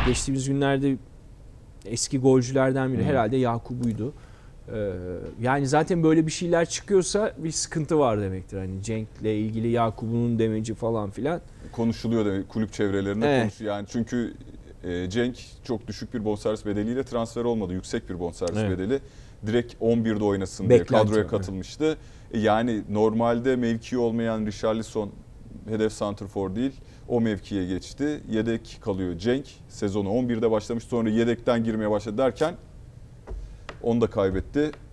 geçtiğimiz günlerde eski golcülerden biri herhalde Yakubu'ydu. Yani zaten böyle bir şeyler çıkıyorsa bir sıkıntı var demektir. Hani Cenk'le ilgili Yakubu'nun demeci falan filan. Konuşuluyor demek kulüp çevrelerinde Evet. konuşuyor. Yani çünkü Cenk çok düşük bir bonservis bedeliyle transfer olmadı. Yüksek bir bonservis bedeli. Direkt 11'de oynasın diye kadroya katılmıştı. Yani normalde mevki olmayan Richarlison hedef santrfor değil. O mevkiye geçti. Yedek kalıyor Cenk. Sezonu 11'de başlamış, sonra yedekten girmeye başladı derken onu da kaybetti.